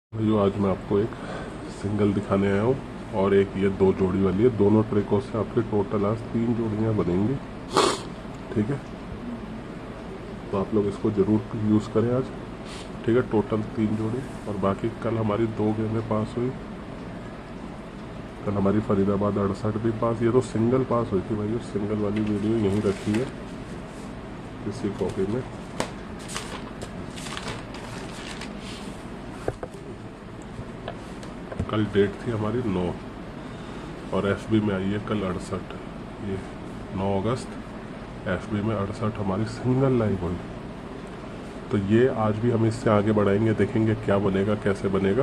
भैया आज मैं आपको एक सिंगल दिखाने आया हूँ और एक ये दो जोड़ी वाली है। दोनों ट्रिकों से आपकी टोटल आज 3 जोड़ियाँ बनेंगी। ठीक है, तो आप लोग इसको ज़रूर यूज़ करें आज। ठीक है, टोटल 3 जोड़ी। और बाकी कल हमारी 2 गेमें पास हुई। कल हमारी फरीदाबाद 68 भी पास। ये तो सिंगल पास हुई थी भाई। सिंगल वाली वीडियो यहीं रखी है इसी कॉपी में। कल डेट थी हमारी 9 और एफबी में आई है कल 68। ये 9 अगस्त एफबी में 68 हमारी सिंगल लाइव हुई। तो ये आज भी हम इससे आगे बढ़ाएंगे, देखेंगे क्या बनेगा, कैसे बनेगा।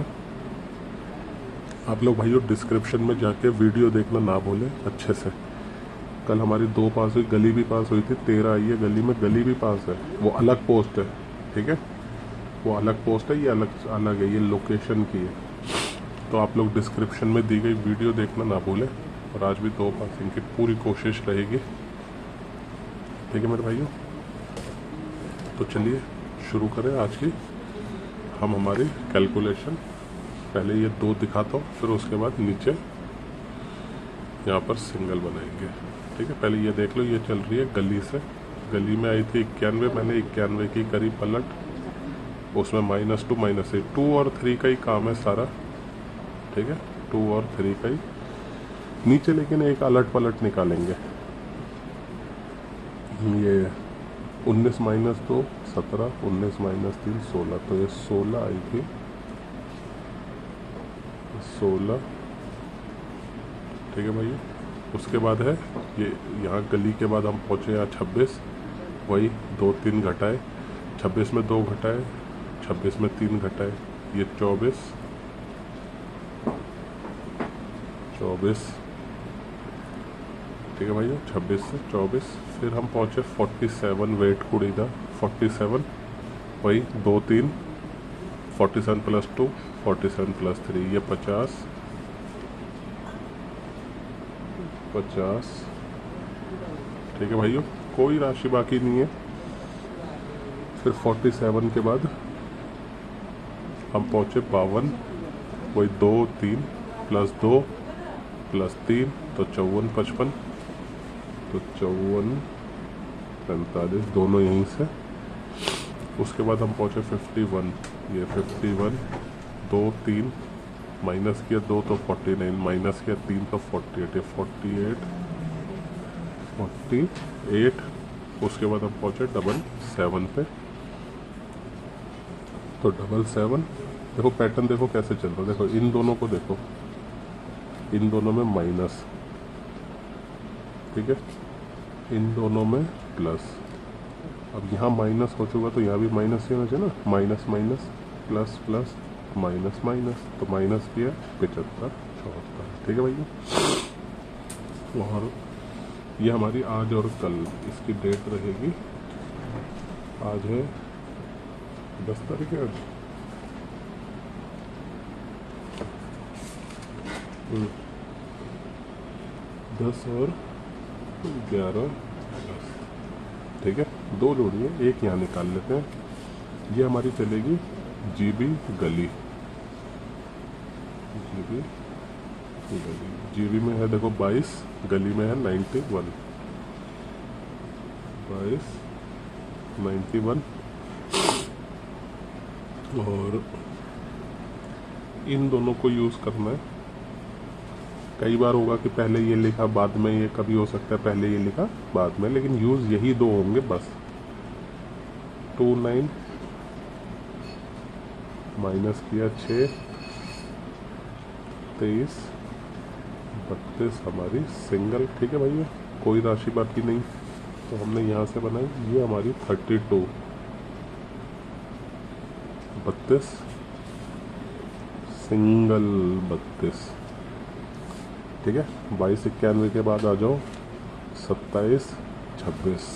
आप लोग भाइयों डिस्क्रिप्शन में जाके वीडियो देखना ना भूलें अच्छे से। कल हमारी 2 पास हुई, गली भी पास हुई थी। 13 आई है गली में, गली भी पास है। वो अलग पोस्ट है, ठीक है, वो अलग पोस्ट है, ये अलग अलग है, ये लोकेशन की है। तो आप लोग डिस्क्रिप्शन में दी गई वीडियो देखना ना भूलें। और आज भी 2 पासिंग की पूरी कोशिश रहेगी। ठीक है मेरे भाइयों, तो चलिए शुरू करें आज की हम हमारी कैलकुलेशन। पहले ये 2 दिखाता हूँ, फिर उसके बाद नीचे यहाँ पर सिंगल बनाएंगे। ठीक है, पहले ये देख लो, ये चल रही है गली से। गली में आई थी 91, मैंने 91 की करी पलट। उसमें -2 -8, 2 और 3 का ही काम है सारा। ठीक है, 2 और 3 का ही नीचे, लेकिन एक अलट पलट निकालेंगे। ये 19 -2 17, 19 -3 16, तो ये 16 आई थी, 16। ठीक है भैया, उसके बाद है ये यहाँ गली के बाद हम पहुँचे यहाँ 26। वही 2 3 घटाए, 26 में 2 घटाए, 26 में 3 घटाए, ये 24। ठीक है भैया, 26 से 24। फिर हम पहुँचे 47, वेट कुड़ी था 47। वही 2 3, 47 + 2, 47 + 3, ये 50। ठीक है भाइयों, कोई राशि बाकी नहीं है। फिर 47 के बाद हम पहुँचे 52। वही 2 3 + 2 + 3, तो 54 55, तो 54 45, दोनों यहीं से। उसके बाद हम पहुँचे 51। ये 51, 2 3 माइनस किया 2 तो 49, माइनस किया 3 तो 48, 48। उसके बाद हम पहुँचे 777 पे। तो 777, देखो पैटर्न देखो कैसे चल रहा है। देखो इन दोनों को देखो, इन दोनों में माइनस, ठीक है, इन दोनों में प्लस। अब यहाँ माइनस हो चुका तो यहाँ भी माइनस ही होना चाहिए ना। Minus minus, plus plus, minus minus, तो माइनस किया 75 74। ठीक है भैया, और ये हमारी आज और कल इसकी डेट रहेगी। आज है 10 तारीख है आज। 10 और 11 10। ठीक है, 2 जोड़ी है, एक यहाँ निकाल लेते हैं। ये हमारी चलेगी जीबी गली। जीबी गली, जीबी में है देखो 22, गली में है 91। 22 91। और इन दोनों को यूज़ करना है। कई बार होगा कि पहले ये लिखा बाद में, ये कभी हो सकता है पहले ये लिखा बाद में, लेकिन यूज़ यही 2 होंगे बस। 29 माइनस किया 6, 23 32 हमारी सिंगल। ठीक है भैया, कोई राशि बाकी नहीं, तो हमने यहाँ से बनाई। ये हमारी 32 32 सिंगल 32। ठीक है, 22 91 के बाद आ जाओ 27 26,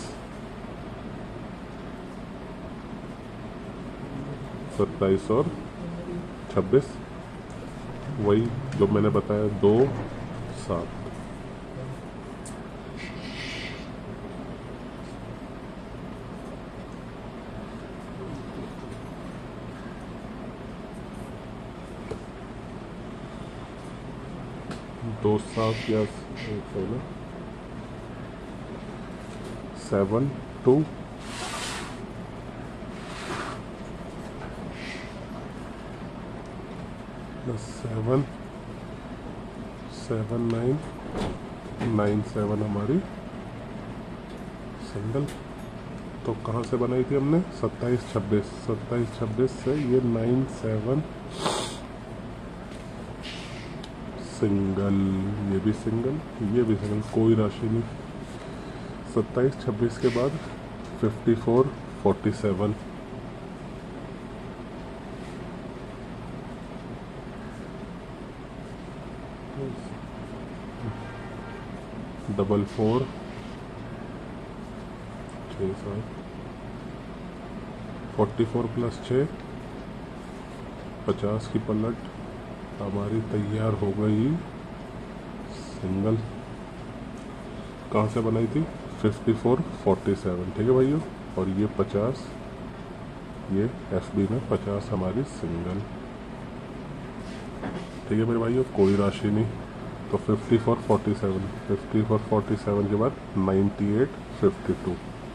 27 और 26, वही जो मैंने बताया 2 7। दो सात या 7 2 7 7 9 9 7 हमारी सिंगल। तो कहाँ से बनाई थी हमने? 27 26 से ये 9 7 सिंगल, ये भी सिंगल, ये भी सिंगल, कोई राशि नहीं। 27 26 के बाद 54 47 डबल 4 6 7 44 प्लस 6 50 की पलट हमारी तैयार हो गई सिंगल। कहाँ से बनाई थी? 54 47, ठीक है भाइयों। और ये 50, ये FB में 50 हमारी सिंगल, ठीक है मेरे भाइयों, कोई राशि नहीं। तो 54 47 के बाद 98 52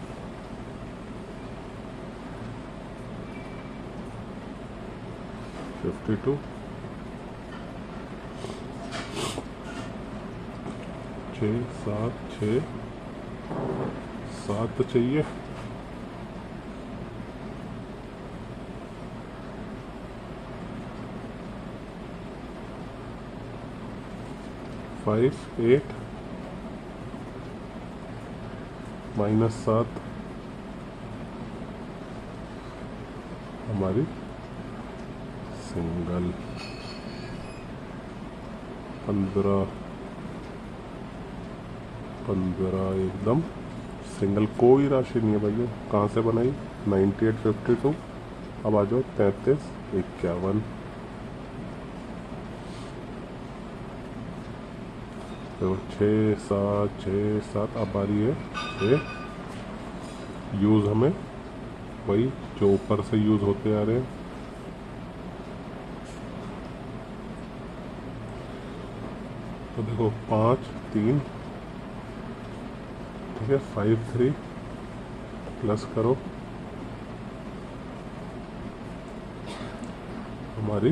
52 6 7 6 7 तो चाहिए। 5 8 -7 हमारी सिंगल। 15 एकदम सिंगल, कोई राशि नहीं है भैया। कहाँ से बनाई? 98 52। अब आ जाओ 33 51। तो 6 7 अब आ रही है 6। यूज़ हमें वही जो ऊपर से यूज़ होते आ रहे हैं। तो देखो 5 3, ठीक है, 5 3 प्लस करो हमारी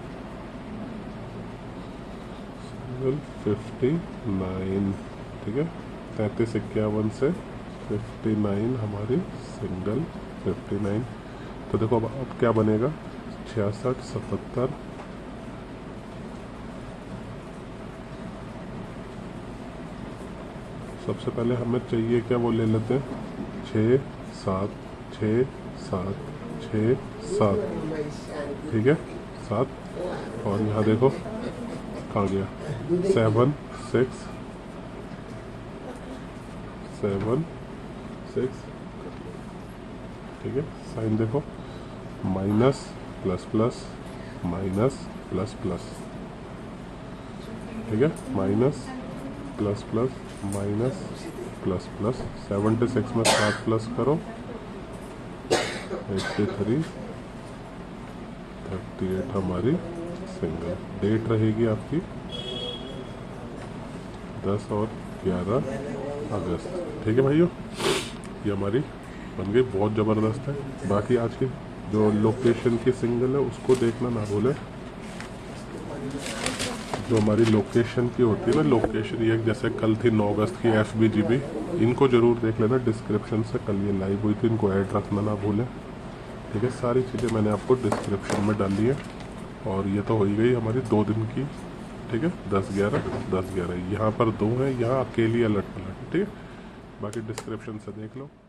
59, ठीक है। 33 51 से 59 हमारी सिंगल 59। तो देखो अब क्या बनेगा? 66 77। सबसे पहले हमें चाहिए क्या, वो ले लेते हैं 6 7 6 7 6 7, ठीक है 7। और यहाँ देखो कहाँ गया? 7 6 7 6, ठीक है। साइन देखो, minus plus plus minus plus plus, ठीक है, minus plus plus minus plus plus. 76 में 7 प्लस करो 83 38 हमारी सिंगल। डेट रहेगी आपकी 10 और 11 अगस्त, ठीक है भाइयों। ये हमारी बन गई, बहुत ज़बरदस्त है। बाकी आज की जो लोकेशन की सिंगल है उसको देखना ना भूलें। जो हमारी लोकेशन की होती है ना, लोकेशन ये जैसे कल थी 9 अगस्त की FB GB, इनको ज़रूर देख लेना डिस्क्रिप्शन से। कल ये लाइव हुई थी, इनको ऐड रखना ना भूलें, ठीक है। सारी चीज़ें मैंने आपको डिस्क्रिप्शन में डाली है। और ये तो हो ही गई हमारी 2 दिन की, ठीक है। 10 11 यहाँ पर 2 हैं, यहाँ अकेली अलर्ट पलट, ठीक है। बाकी डिस्क्रिप्शन से देख लो।